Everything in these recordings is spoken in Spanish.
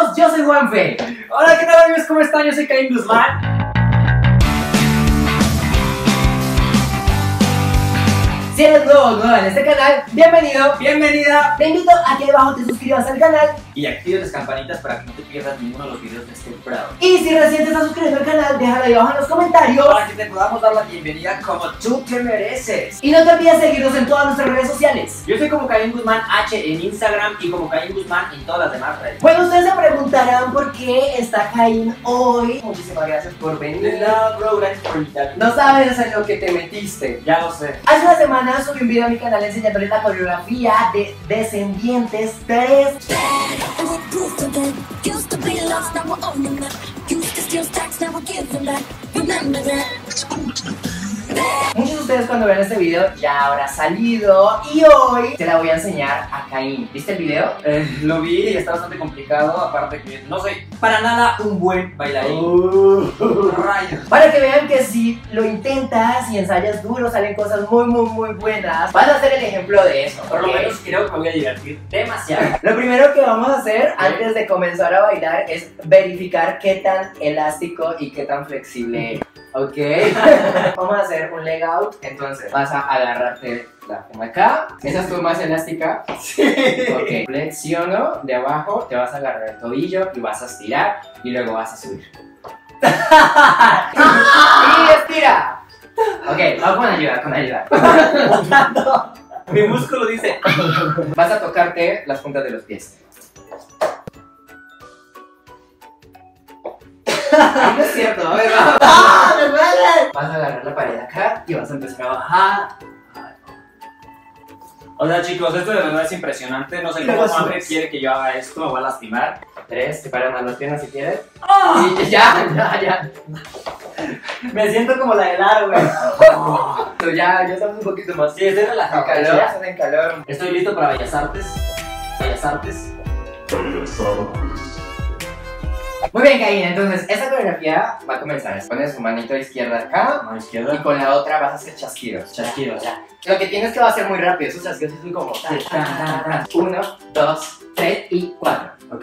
todos, yo soy Juanfe. Hola, ¿qué tal amigos? ¿Cómo están? Yo soy Caín Guzmán. Si eres nuevo en este canal, bienvenido, Bienvenida. te invito a que abajo te suscribas al canal. Y actives las campanitas para que no te pierdas ninguno de los videos de este programa. Y si recién te estás suscribiendo al canal, déjalo ahí abajo en los comentarios. Para que te podamos dar la bienvenida como tú te mereces. Y no te olvides seguirnos en todas nuestras redes sociales. Yo soy como Caín Guzmán H en Instagram y como Caín Guzmán en todas las demás redes. Bueno, ustedes se preguntarán por qué está Caín hoy. Muchísimas gracias por venir. No, bro, gracias por invitarme. No sabes en lo que te metiste. Ya lo sé. Hace una semana subí un video a mi canal enseñándoles la coreografía de Descendientes 3. Muchos de ustedes cuando vean este video ya habrá salido y hoy te la voy a enseñar a Caín. ¿Viste el video? Lo vi y está bastante complicado, aparte que no soy para nada un buen bailarín. Rayos. Para que vean que si lo intentas y ensayas duro salen cosas muy buenas. Vas a hacer el ejemplo de eso. Por lo ¿ok? menos creo que me voy a divertir demasiado. Lo primero que vamos a hacer antes de comenzar a bailar es verificar qué tan elástico y qué tan flexible es. Ok, vamos a hacer un leg out. Entonces vas a agarrarte la de acá. Esa es tu más elástica. Sí. Ok, flexiono de abajo, te vas a agarrar el tobillo y vas a estirar y luego vas a subir. Y estira. Ok, vamos con ayuda. Mi músculo dice. Vas a tocarte las puntas de los pies. No es cierto, a ver, vamos. Vas a agarrar la pared acá y vas a empezar a bajar. O sea, chicos, esto de verdad es impresionante. No sé cómo Juanfe quiere que yo haga esto, me va a lastimar. 3, te paran más las piernas si quieres. Y ya. Me siento como la de Lara, güey. Pero ya estamos un poquito más. Sí, estoy relajado. calor, ¿Ya? están en calor. Estoy listo para Bellas Artes. Bellas Artes. Muy bien, Caín, entonces esta coreografía va a comenzar. Pones tu manito izquierda acá Mano y izquierda. con la otra vas a hacer chasquidos. Chasquidos. Ya. Lo que tienes que va a ser muy rápido, esos chasquidos son como 1, 2, 3 y 4. Ok.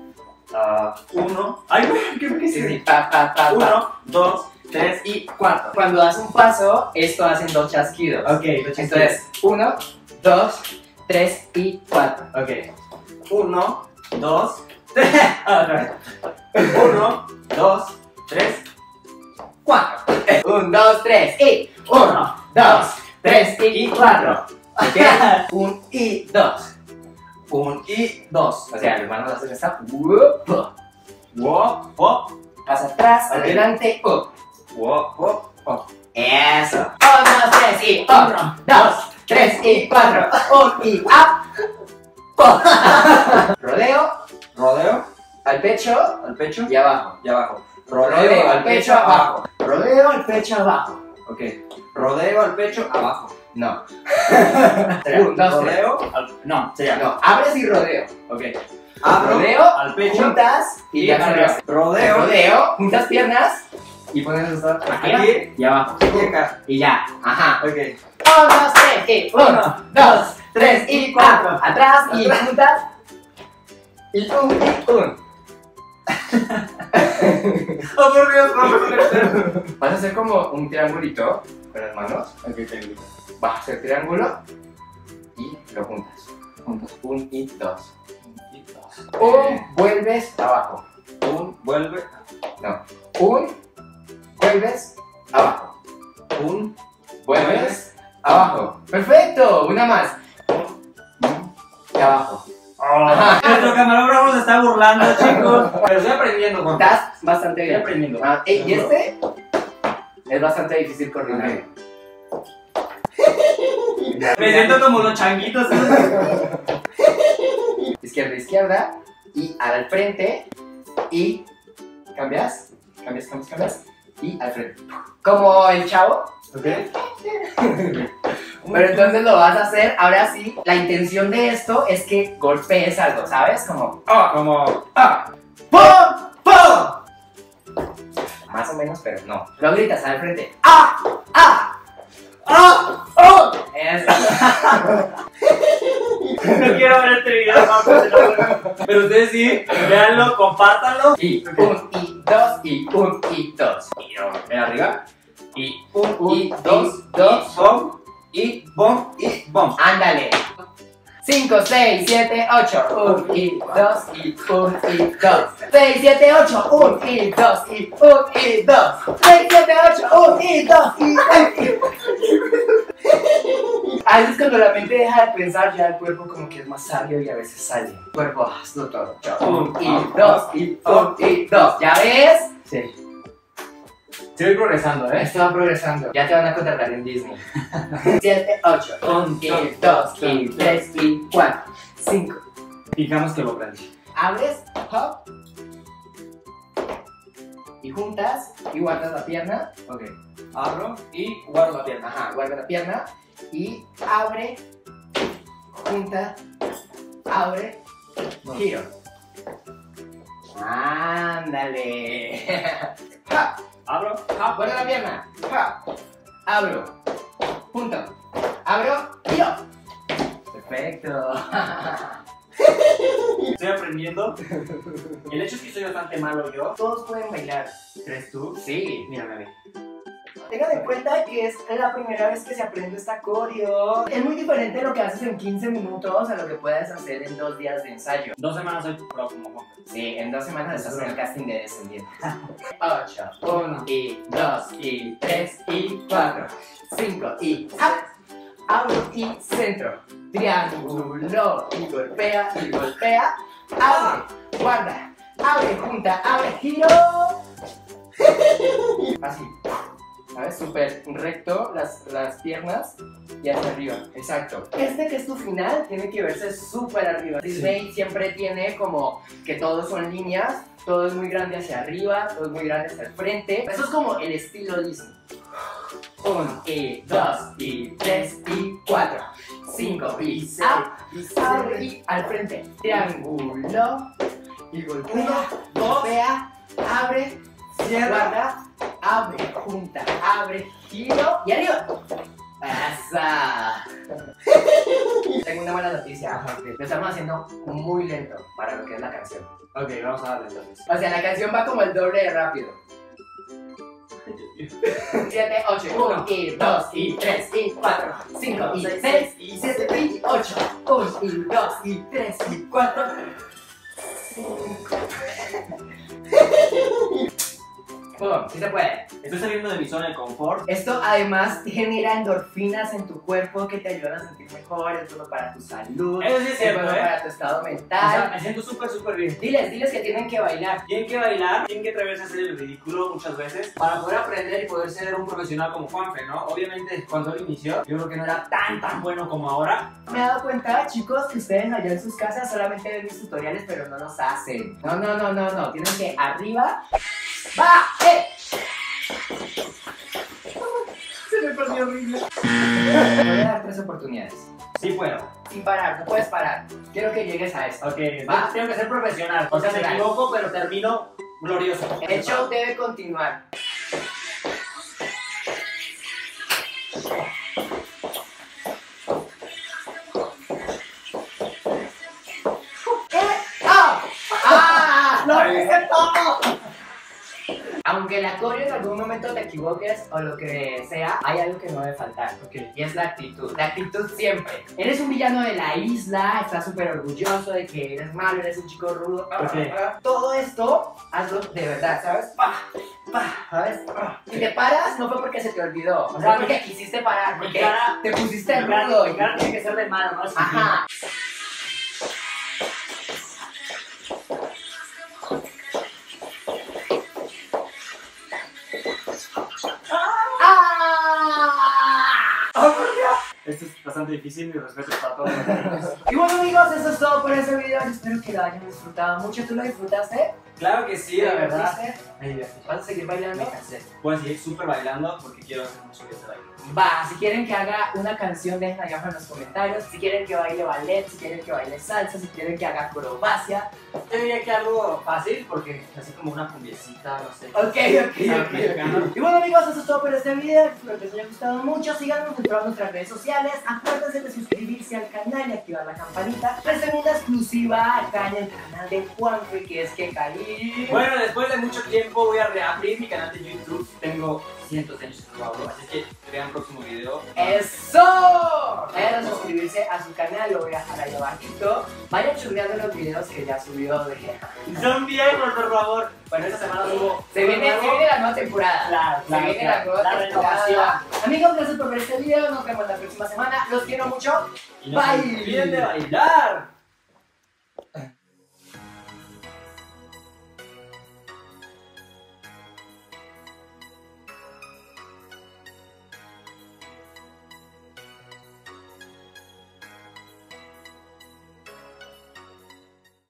1. Ay, güey, ¿qué me Sí, quise? pa. 1, 2, 3 y 4. Cuando das un paso, esto hacen 2 chasquidos. Ok, Entonces, 1, 2, 3 y 4. Ok. 1, 2, 3. 1, 2, 3, 4. 1, 2, 3 y 1, 2, 3 y 4. Ok, 1 y 2. 1 y 2. O sea, las manos hacen esta. Wow, wow, Pasa atrás, Ok. adelante, wow, wow, wow. Eso. 1, 2, 3 y 1, 2, 3 y 4. 1 y up. Rodeo Rodeo al pecho al pecho y abajo. y abajo. Rodeo al pecho abajo. Rodeo al pecho abajo. Ok. Rodeo al pecho abajo. No. 1, 1, 2, 3. rodeo al. No, sería. No, abres y rodeo. Ok. Abro Rodeo al pecho. juntas y te arriba. haces Rodeo. rodeo, juntas piernas y pones esto aquí Aquí y abajo. y acá. Y ya. Ajá. Ok. 1, 2, 3 y 1, 2, 3 y 4. Atrás y juntas. Y 1 y 1. Oh, por Dios, no. Vas a hacer como un triangulito con las manos. Vas a hacer triángulo y lo juntas. Juntas 1 y 2. 1, vuelves abajo. Vuelve. No. 1, vuelves abajo. Vuelves abajo. Perfecto. Una más. Y abajo. Nuestro camarógrafo se está burlando, chicos. Pero estoy aprendiendo, Juan. Estás bastante Estoy bien. aprendiendo. Y este es bastante difícil coordinar. Me siento como los changuitos. Izquierda, izquierda. Y al frente. Y cambias. Y al frente. Como el chavo. Ok. Pero entonces lo vas a hacer, ahora sí, la intención de esto es que golpees algo, ¿sabes? Como, Como. ¡pum! ¡Pum! Más o menos, pero no. Lo gritas al frente. ¡Ah! ¡Ah! ¡Ah! ¡Oh! Eso. No quiero ver este video, pero ustedes sí, véanlo, compártanlo. Y un, y dos, y un, y dos. Y ven arriba. Y Y dos, dos. bom, y bom, y bom. Ándale. 5, 6, 7, 8. 1 y 2 y 1 y 2. 6, 7, 8. 1 y 2 y 1 y 2. 6, 7, 8. 1 y 2 y 1 y 2. A veces cuando la mente deja de pensar, ya el cuerpo como que es más sabio y a veces sale. El cuerpo, hazlo todo. 1 y 2 y 1 y 2. ¿Ya ves? Sí. Estoy progresando, Esto va progresando. Ya te van a contratar en Disney. 7, 8. 1 y 2 y 3 y 4. 5. Fijamos que lo aprendí. Abres, hop. Y juntas y guardas la pierna. Ok. Abro y guardo la pierna. Ajá, guarda la pierna. Y abre, junta, abre, giro. Ándale. Hop. Abro. Guarda la pierna. Hop. Abro. Junto. Abro. Giro. Perfecto. Estoy aprendiendo. El hecho es que soy bastante malo yo. Todos pueden bailar. ¿Crees tú? Sí. Mírame, ve. Tengan en cuenta que es la primera vez que se aprende esta coreo. Es muy diferente lo que haces en 15 minutos a lo que puedes hacer en 2 días de ensayo. 2 semanas soy pro como Juan. Sí, en 2 semanas estás en el casting de Descendientes. 8, 1 y 2 y 3 y 4, 5 y up, abro y centro, triángulo y golpea, abre, guarda, abre, junta, abre, giro. Así. ¿Sabes? Súper recto las piernas y hacia arriba. Exacto. Este que es tu final tiene que verse súper arriba. Disney siempre tiene como que todos son líneas, todo es muy grande hacia arriba, todo es muy grande hacia el frente. Eso es como el estilo Disney. 1 y 2 y 3 y 4, 5 y 6 abre y al frente. Triángulo y golpea, abre, guarda, abre, junta, abre, giro y arriba. ¡Pasa! Tengo una mala noticia. Lo estamos haciendo muy lento para lo que es la canción. Ok, vamos a darle entonces. O sea, la canción va como el doble de rápido. 7, 8, 1 y 2 y 3 y 4, 5 y 6 y 7 y 8, 1 y 2 y 3 y 4, 5. ¡Pum! ¡Sí se puede! Estoy saliendo de mi zona de confort. Esto además genera endorfinas en tu cuerpo que te ayudan a sentir mejor, es bueno para tu salud, Eso sí es cierto, bueno para tu estado O sea, mental. me siento súper bien. Diles que tienen que bailar. Tienen que bailar, tienen que atreverse a hacer el ridículo muchas veces para poder aprender y poder ser un profesional como Juanfe, ¿no? Obviamente, cuando él inició, yo creo que no era tan bueno como ahora. Me he dado cuenta, chicos, que ustedes allá en sus casas solamente ven mis tutoriales, pero no los hacen. No. Tienen que arriba. ¡Va! Se me perdió horrible. Te voy a dar 3 oportunidades. Sí puedo. Sin parar, no puedes parar. Quiero que llegues a esto. Ok, Va. tengo que ser profesional. O sea, me equivoco, pero termino glorioso. El show debe continuar. ¡Lo hice todo! Aunque la coreo en algún momento te equivoques o lo que sea, hay algo que no debe faltar, y es la actitud. La actitud siempre. Eres un villano de la isla, estás súper orgulloso de que eres malo, eres un chico rudo. Todo esto, hazlo de verdad, ¿sabes? ¿Sabes? Si te paras, no fue porque se te olvidó, o sea, porque quisiste parar, porque te pusiste rudo. Mi cara tiene que ser de malo, ¿no? Ajá. Esto es bastante difícil, mi respeto para todos los niños. Y bueno amigos, eso es todo por este video. Espero que lo hayan disfrutado mucho. ¿Tú lo disfrutaste? Claro que sí, la verdad. Me divertí. ¿Vas a seguir bailando? Me cansé. Voy a seguir súper bailando porque quiero hacer mucho videos de baile. Va, si quieren que haga una canción, dejen ahí abajo en los comentarios. Si quieren que baile ballet, si quieren que baile salsa, si quieren que haga acrobacia. Yo diría que algo fácil porque así como una cumbiecita, no sé. Ok. Y bueno amigos, eso es todo por este video. Espero que les haya gustado mucho. Síganos en todas nuestras redes sociales. Acuérdense de suscribirse al canal y activar la campanita. Reciben una exclusiva acá en el canal de Juanfe, que es que caí. Bueno, después de mucho tiempo voy a reabrir mi canal de YouTube. Tengo cientos de años sin grabarlo, así que vean el próximo video. ¡Eso! Vayan a suscribirse a su canal, lo voy a dejar ahí abajito. Vayan churreando los videos que ya subió de... Son viejos, por favor. Bueno, esta semana subo. Se viene la nueva temporada. Se viene la nueva temporada. Amigos, gracias por ver este video. Nos vemos la próxima semana. Los quiero mucho. Y no se olviden de bailar.